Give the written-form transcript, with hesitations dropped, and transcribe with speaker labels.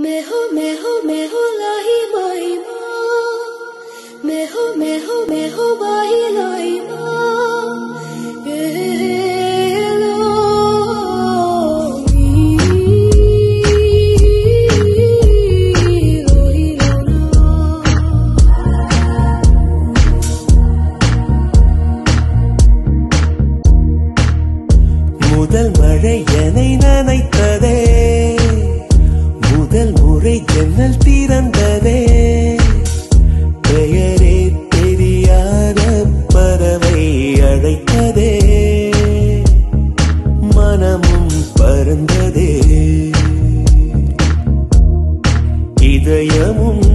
Speaker 1: முதல் மழை என்னை நனைத்ததே, முதல் முறை ஜன்னல் திறந்ததே, பெயரே தெரியாத பறவை அழைத்ததே, மனமும் பறந்ததே, இதயமும்